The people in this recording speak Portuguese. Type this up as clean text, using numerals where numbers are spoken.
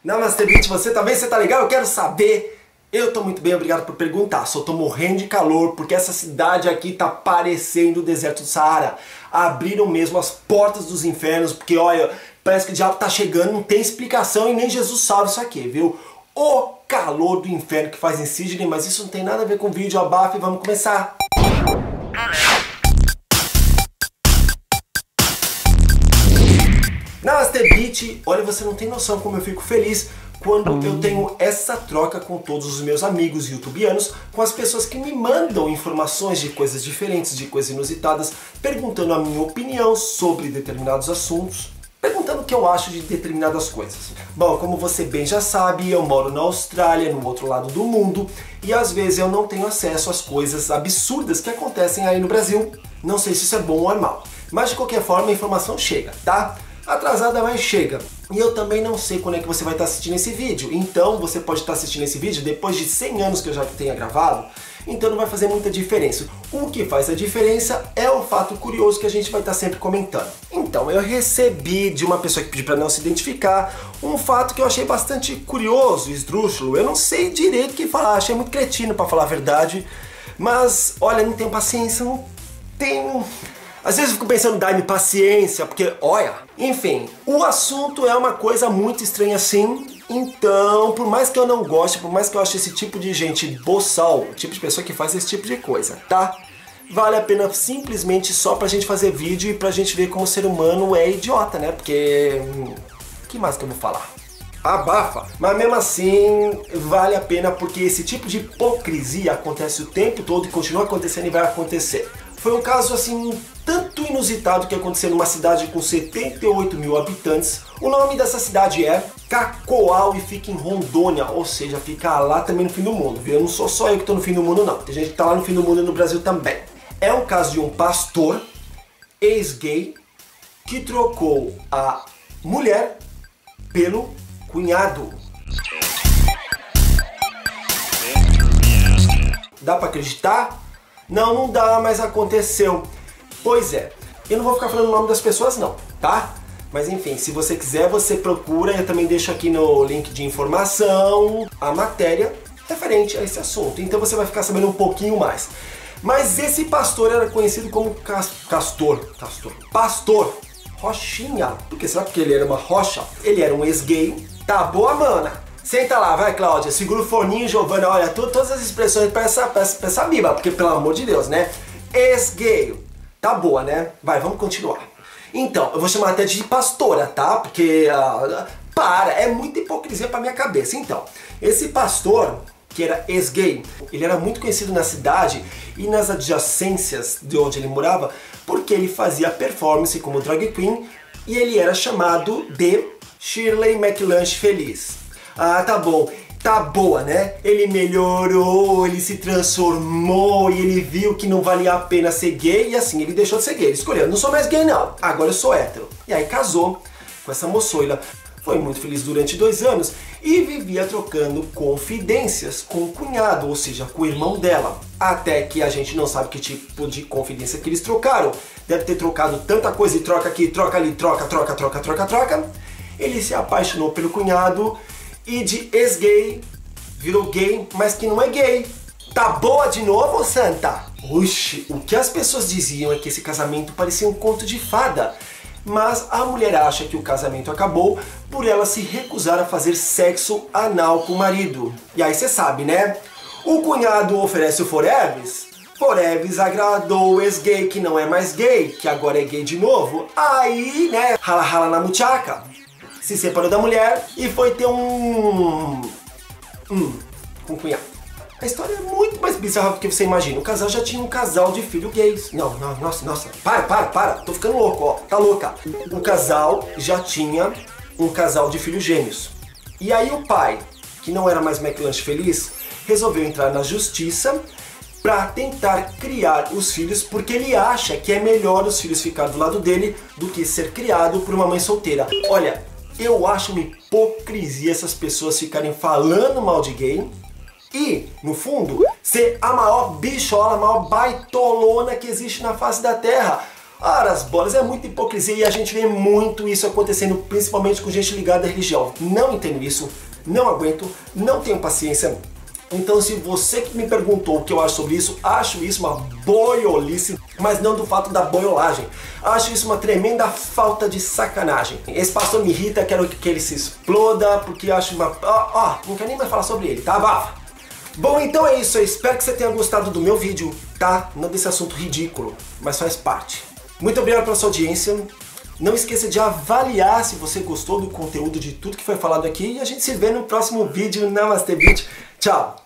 Namaste, Beat, você tá bem? Você tá legal? Eu quero saber. Eu tô muito bem, obrigado por perguntar. Só tô morrendo de calor porque essa cidade aqui tá parecendo o deserto do Saara. Abriram mesmo as portas dos infernos, porque olha, parece que o diabo tá chegando, não tem explicação e nem Jesus sabe isso aqui, viu? O calor do inferno que faz em Sydney, mas isso não tem nada a ver com vídeo, abafa e vamos começar. Namaste, Beat, olha, você não tem noção como eu fico feliz quando eu tenho essa troca com todos os meus amigos youtubianos, com as pessoas que me mandam informações de coisas diferentes, de coisas inusitadas, perguntando a minha opinião sobre determinados assuntos, perguntando o que eu acho de determinadas coisas. Bom, como você bem já sabe, eu moro na Austrália, no outro lado do mundo, e às vezes eu não tenho acesso às coisas absurdas que acontecem aí no Brasil. Não sei se isso é bom ou é mal, mas de qualquer forma a informação chega, tá? Atrasada, mas chega. E eu também não sei quando é que você vai estar assistindo esse vídeo. Então você pode estar assistindo esse vídeo depois de 100 anos que eu já tenha gravado. Então não vai fazer muita diferença. O que faz a diferença é o fato curioso que a gente vai estar sempre comentando. Então eu recebi de uma pessoa que pediu para não se identificar um fato que eu achei bastante curioso, esdrúxulo. Eu não sei direito o que falar, achei muito cretino para falar a verdade. Mas olha, não tenho paciência, não tenho... Às vezes eu fico pensando, dá-me paciência, porque, olha... Enfim, o assunto é uma coisa muito estranha assim, então, por mais que eu não goste, por mais que eu ache esse tipo de gente boçal, o tipo de pessoa que faz esse tipo de coisa, tá? Vale a pena simplesmente só pra gente fazer vídeo e pra gente ver como o ser humano é idiota, né? Porque... o que mais que eu vou falar? Abafa! Mas mesmo assim, vale a pena porque esse tipo de hipocrisia acontece o tempo todo e continua acontecendo e vai acontecer. Foi um caso assim, tanto inusitado que aconteceu numa cidade com 78 mil habitantes. O nome dessa cidade é Cacoal e fica em Rondônia, ou seja, fica lá também no fim do mundo, viu? Eu não sou só eu que estou no fim do mundo não, tem gente que está lá no fim do mundo e no Brasil também. É um caso de um pastor ex-gay que trocou a mulher pelo cunhado. Dá pra acreditar? Não, não dá, mas aconteceu. Pois é, eu não vou ficar falando o nome das pessoas não, tá? Mas enfim, se você quiser, você procura, eu também deixo aqui no link de informação a matéria referente a esse assunto. Então você vai ficar sabendo um pouquinho mais. Mas esse pastor era conhecido como Pastor Rochinha. Por que será? Porque ele era uma rocha? Ele era um ex-gay. Tá boa, mana? Senta lá, vai, Cláudia, segura o forninho, Giovana, olha, todas as expressões pra essa biba, porque pelo amor de Deus, né? Ex-gay, tá boa, né? Vai, vamos continuar. Então, eu vou chamar até de pastora, tá? Porque, é muita hipocrisia pra minha cabeça. Então, esse pastor, que era ex-gay, ele era muito conhecido na cidade e nas adjacências de onde ele morava, porque ele fazia performance como drag queen e ele era chamado de Shirley MacLanche Feliz. Ah, tá bom. Tá boa, né? Ele melhorou, ele se transformou e ele viu que não valia a pena ser gay e assim, ele deixou de ser gay. Ele escolheu, não sou mais gay não, agora eu sou hétero. E aí casou com essa moçoila. Foi muito feliz durante 2 anos e vivia trocando confidências com o cunhado, ou seja, com o irmão dela. Até que a gente não sabe que tipo de confidência que eles trocaram. Deve ter trocado tanta coisa e troca aqui, troca ali, troca. Ele se apaixonou pelo cunhado e de ex-gay virou gay, mas que não é gay. Tá boa de novo, santa? Oxi, o que as pessoas diziam é que esse casamento parecia um conto de fada. Mas a mulher acha que o casamento acabou por ela se recusar a fazer sexo anal com o marido. E aí você sabe, né? O cunhado oferece o Foreves. Foreves agradou o ex-gay que não é mais gay, que agora é gay de novo. Aí, né, rala na muchaca. Se separou da mulher e foi ter com o cunhado. A história é muito mais bizarra do que você imagina. O casal já tinha um casal de filhos gays. Não, nossa. Para. Tô ficando louco, ó. Tá louca. O casal já tinha um casal de filhos gêmeos. E aí o pai, que não era mais MacLanche Feliz, resolveu entrar na justiça para tentar criar os filhos, porque ele acha que é melhor os filhos ficar do lado dele do que ser criado por uma mãe solteira. Olha, eu acho uma hipocrisia essas pessoas ficarem falando mal de gay e, no fundo, ser a maior bichola, a maior baitolona que existe na face da terra. Ora, as bolas, é muita hipocrisia e a gente vê muito isso acontecendo, principalmente com gente ligada à religião. Não entendo isso, não aguento, não tenho paciência. Então, se você que me perguntou o que eu acho sobre isso, acho isso uma boiolice, mas não do fato da boiolagem. Acho isso uma tremenda falta de sacanagem. Esse pastor me irrita, quero que ele se exploda, porque acho uma... não quero nem mais falar sobre ele, tá? Bafa! Bom, então é isso, eu espero que você tenha gostado do meu vídeo, tá? Não desse assunto ridículo, mas faz parte. Muito obrigado pela sua audiência. Não esqueça de avaliar se você gostou do conteúdo de tudo que foi falado aqui e a gente se vê no próximo vídeo. Namastê, Beach. Tchau!